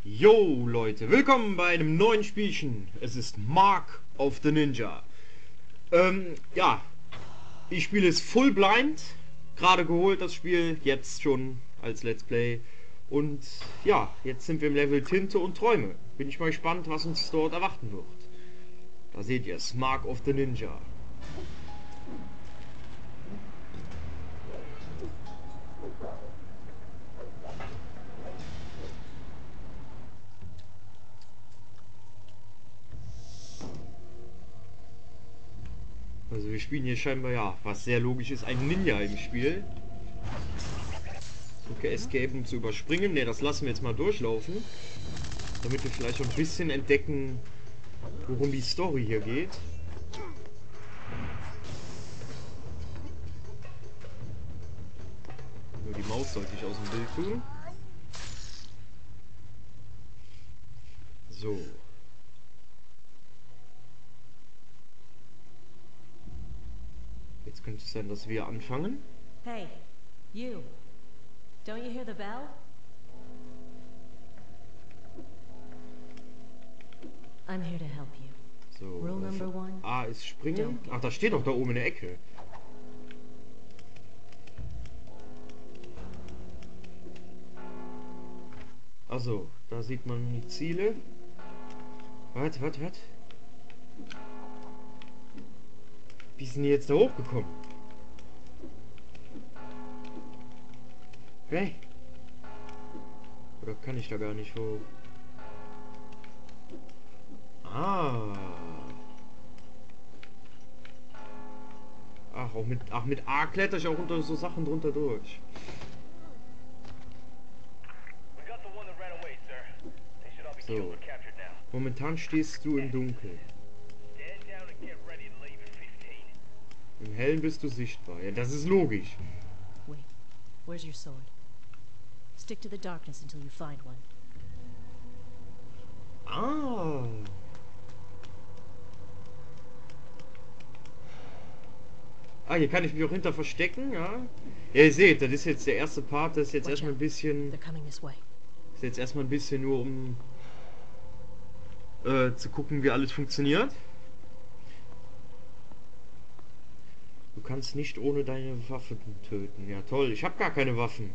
Yo Leute, willkommen bei einem neuen Spielchen. Es ist Mark of the Ninja. Ja, ich spiele es full blind. Gerade geholt das Spiel, jetzt schon als Let's Play. Und ja, jetzt sind wir im Level Tinte und Träume. Bin ich mal gespannt, was uns dort erwarten wird. Da seht ihr es, Mark of the Ninja. Also wir spielen hier scheinbar, ja, was sehr logisch ist, ein Ninja im Spiel. Drücke Escape, um zu überspringen. Ne, das lassen wir jetzt mal durchlaufen. Damit wir vielleicht schon ein bisschen entdecken, worum die Story hier geht. Nur die Maus sollte ich aus dem Bild tun. So. Jetzt könnte es sein, dass wir anfangen. Hey, you. Don't you hear the bell? I'm here to help you. So. Rule number one. A ist springen. Ach, da steht doch da oben in der Ecke. Also, da sieht man die Ziele. Was? Wie sind die jetzt da hochgekommen? Hey. Oder kann ich da gar nicht hoch? Ah. Ach, mit A kletter ich auch unter so Sachen drunter durch. So. Momentan stehst du im Dunkeln. Im Hellen bist du sichtbar. Ja, das ist logisch. Wait, where's your sword? Stick to the darkness until you find one. Ah. Ah, hier kann ich mich auch hinter verstecken, ja. Ja, ihr seht, das ist jetzt der erste Part, das ist jetzt erstmal ein bisschen... They're coming this way. Ist jetzt erstmal ein bisschen nur um zu gucken, wie alles funktioniert. Du kannst nicht ohne deine Waffe töten. Ja toll, ich habe gar keine Waffen.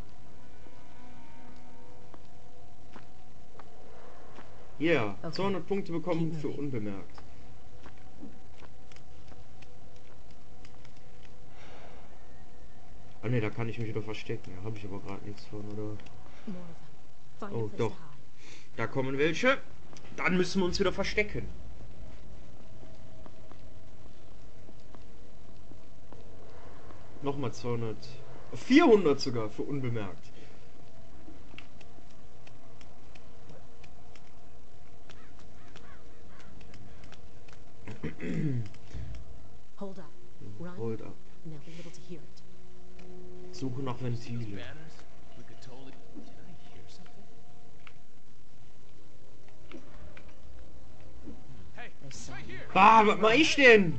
Ja, yeah, Okay. 200 Punkte bekommen für unbemerkt. Ah ne, da kann ich mich wieder verstecken. Da habe ich aber gerade nichts von, oder? More of them. Find a Oh, place doch. to hide. Da kommen welche. Dann müssen wir uns wieder verstecken. Nochmal 200. 400 sogar für unbemerkt. Hold up. Run. Hold up. And they'll be able to hear it. Suche nach Ventile. There's some. Ah, was mach ich denn?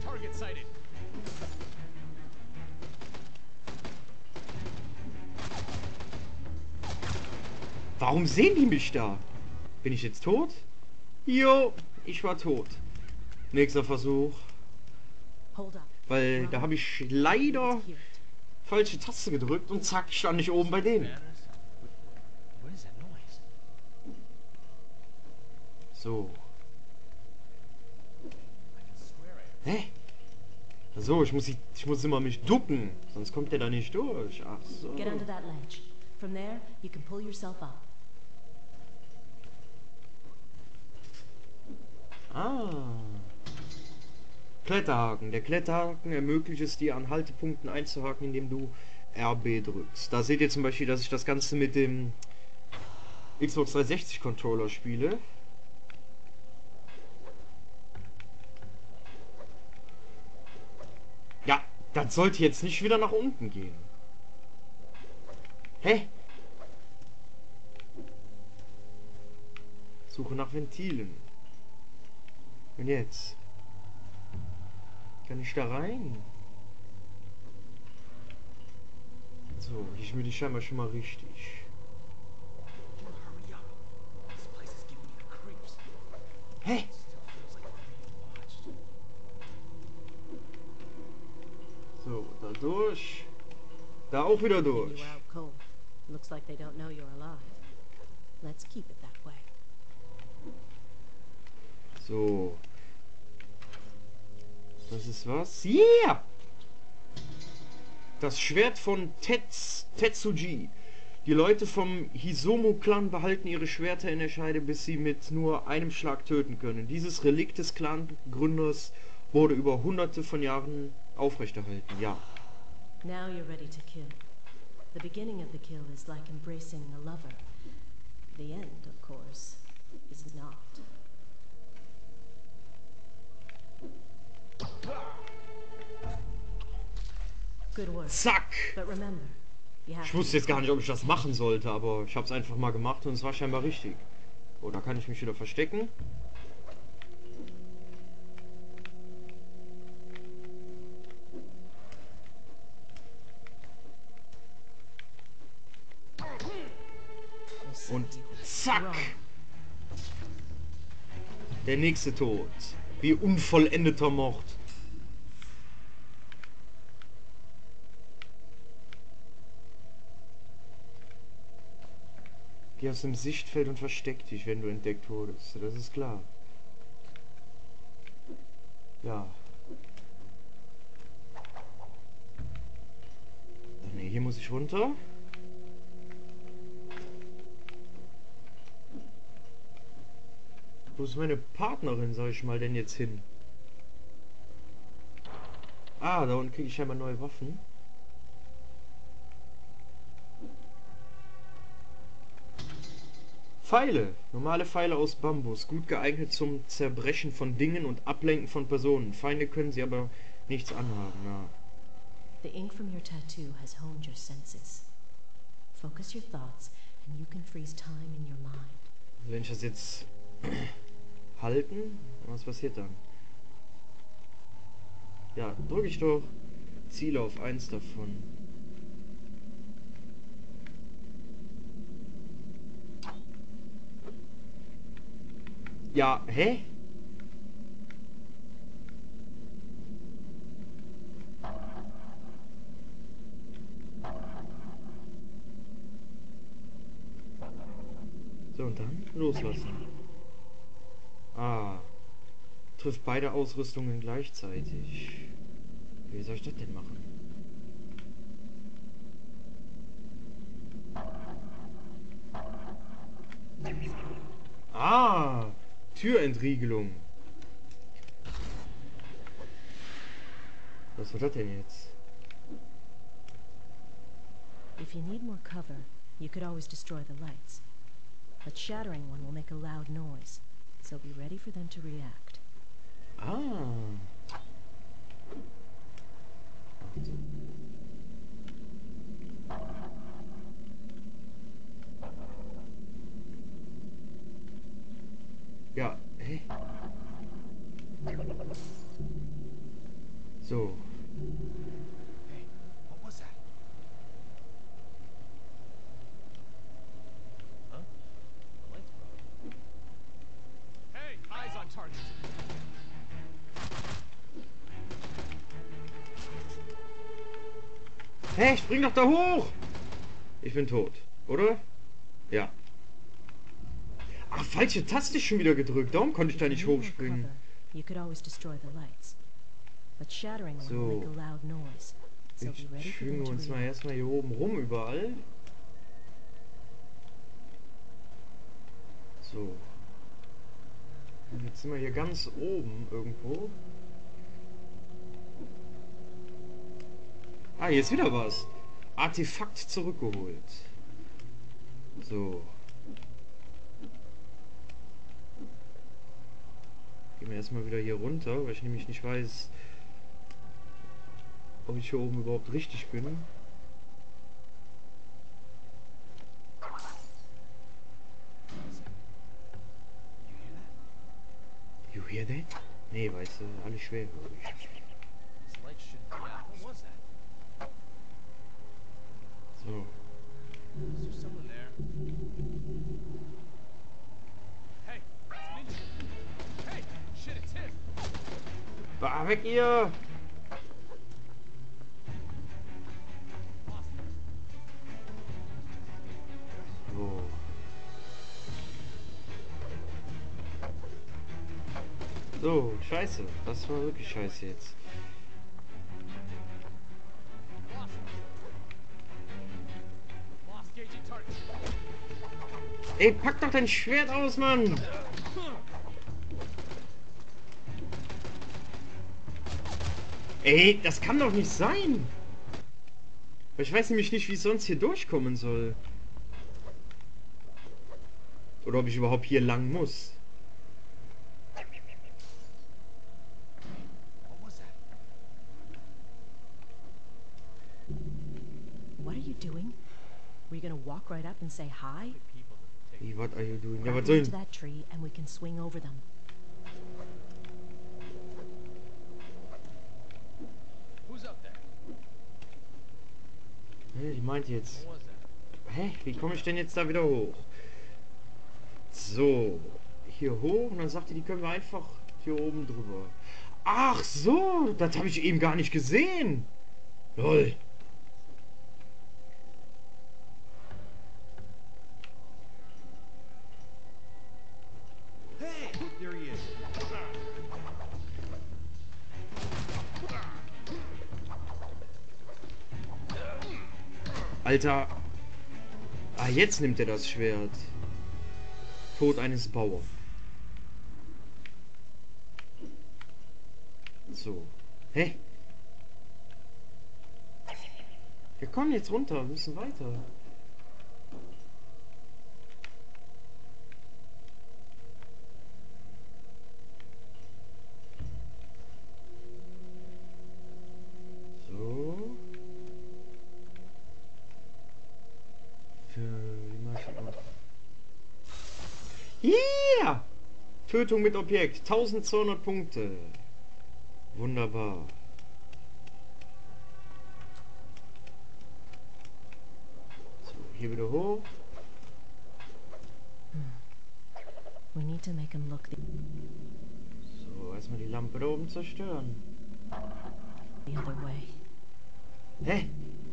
Warum sehen die mich da? Bin ich jetzt tot? Jo, ich war tot. Nächster Versuch. Hold up. Weil da habe ich leider Hear it. falsche Taste gedrückt und zack, stand ich oben bei denen. So. Hä? So, ich muss immer mich ducken, sonst kommt der da nicht durch. Ach so. Get under that ledge. From there, you can pull yourself up. Ah. Kletterhaken. Der Kletterhaken ermöglicht es dir, an Haltepunkten einzuhaken, indem du RB drückst. Da seht ihr zum Beispiel, dass ich das Ganze mit dem Xbox 360 Controller spiele. Ja, das sollte jetzt nicht wieder nach unten gehen. Hä? Suche nach Ventilen. Und jetzt? Kann ich da rein? So, hier ist mir die scheinbar schon mal richtig. auch wieder And you durch. were out cold. Looks like they don't know you're alive. Let's keep it that way. So. Das ist was? Yeah! Das Schwert von Tetsuji. Die Leute vom Hisomu-Clan behalten ihre Schwerter in der Scheide, bis sie mit nur einem Schlag töten können. Dieses Relikt des Clan-Gründers wurde über hunderte von Jahren aufrechterhalten. Ja. Now you're ready to kill. The beginning of the kill is like embracing a lover. The end, of course, is not. Good work. Zack! But remember, you have Ich to wusste jetzt gar nicht, ob ich das machen sollte, aber ich habe es einfach mal gemacht und es war scheinbar richtig. Oh, da kann ich mich wieder verstecken. Und zack! Der nächste Tod. Wie unvollendeter Mord. Geh aus dem Sichtfeld und versteck dich, wenn du entdeckt wurdest. Das ist klar. Ja. Ne, hier muss ich runter. Wo ist meine Partnerin, sag ich mal, denn jetzt hin? Ah, da unten kriege ich scheinbar neue Waffen. Pfeile. Normale Pfeile aus Bambus. Gut geeignet zum Zerbrechen von Dingen und Ablenken von Personen. Feinde können sie aber nichts anhaben. Ja. The ink from your tattoo has honed your senses. Focus your thoughts and you can freeze time in your mind. Also wenn ich das jetzt halten, was passiert dann? Ja, drücke ich doch. Ziele auf eins davon. Ja, hä? So, und dann loslassen. Ah. Trifft beide Ausrüstungen gleichzeitig. Wie soll ich das denn machen? Ah! Türentriegelung. Was war das denn jetzt? If you need more cover, you could always destroy the lights. But shattering one will make a loud noise, so be ready for them to react. Ah. Ja, hä? So. Hey, what was that? Huh? The lights broke. Hey, eyes on target. Hä, spring doch da hoch! Ich bin tot, oder? Ja. Ach, falsche Taste schon wieder gedrückt. Darum konnte ich da nicht If you need more hochspringen. cover, you could always destroy the lights. But shattering one will make a loud noise, so be ready Ich for them schwinge to uns mal react. erstmal hier oben rum überall. So. Und jetzt sind wir hier ganz oben irgendwo. Ah, hier ist wieder was. Artefakt zurückgeholt. So. Gehen wir erstmal wieder hier runter, weil ich nämlich nicht weiß, ob ich hier oben überhaupt richtig bin. You hear that? Nee, weißt du, alles schwer. This light shouldn't be out. What was that? So. Is there someone there? Hey, it's Ninja. Hey, shit, it's him. Weg ihr! So, scheiße. Das war wirklich scheiße jetzt. Lost gauging target. Ey, pack doch dein Schwert aus, Mann! Ey, das kann doch nicht sein! Ich weiß nämlich nicht, wie ich sonst hier durchkommen soll. Oder ob ich überhaupt hier lang muss. What was that? What are you doing? Were you gonna walk right up and say hi? People that take Wie, what are you doing? Ja, Grab was soll onto ich... that tree and we can swing over them. Who's up there? Hä, die meint jetzt... What was that? Hä? Wie komme ich denn jetzt da wieder hoch? So. Hier hoch und dann sagt die können wir einfach hier oben drüber. Ach so, das habe ich eben gar nicht gesehen. Lol. Hey, there he is. Alter. Ah, jetzt nimmt er das Schwert. Tod eines Bauern. So. Hä? Wir kommen jetzt runter, wir müssen weiter. So. Wie mach ich das? Yeah! Tötung mit Objekt. 1200 Punkte. Wunderbar. So, hier wieder hoch. We need to make him look So, erstmal die Lampe da oben zerstören. the other way. Hä?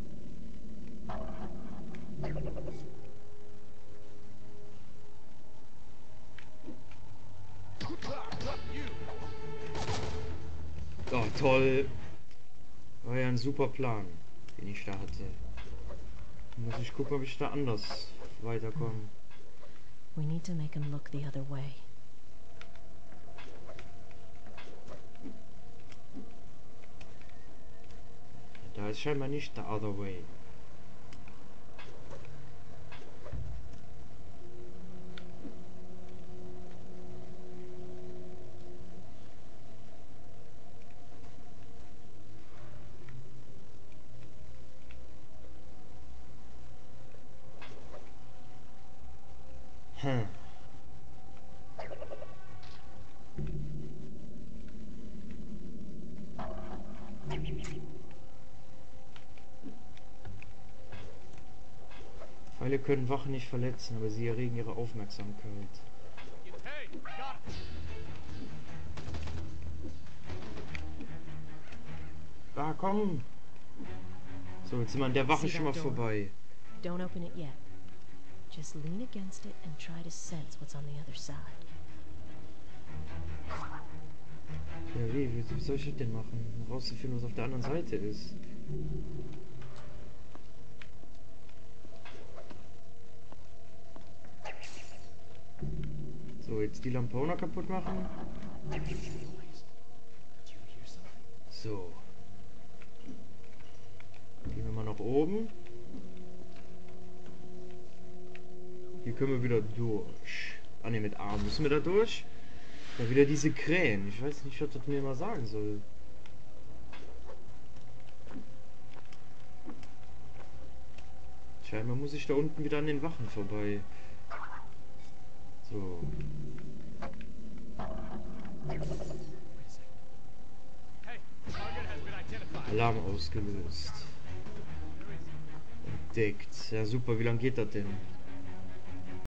Oh, toll. War ja ein super Plan, den ich da hatte. Muss ich gucken, ob ich da anders weiterkomme. We need to make him look the other way. Da ist scheinbar nicht the other way. Hm. Pfeile können Wachen nicht verletzen, aber sie erregen ihre Aufmerksamkeit. Hey, got it. Ah, komm! So, jetzt sind wir an der Wache See schon mal that door? vorbei. Don't open it yet. Just lean against it and try to sense what's on the other side. Ja, wie soll ich das denn machen? Um rauszufinden, was auf der anderen Seite ist. So, jetzt die Lampe auch noch kaputt machen. So. Gehen wir mal nach oben. Hier können wir wieder durch. Ah ne, mit A müssen wir da durch. Da wieder diese Krähen. Ich weiß nicht, was das mir mal sagen soll. Scheinbar muss ich da unten wieder an den Wachen vorbei. So. Hey, target has been identified. Alarm ausgelöst. Entdeckt. Ja super, wie lange geht das denn?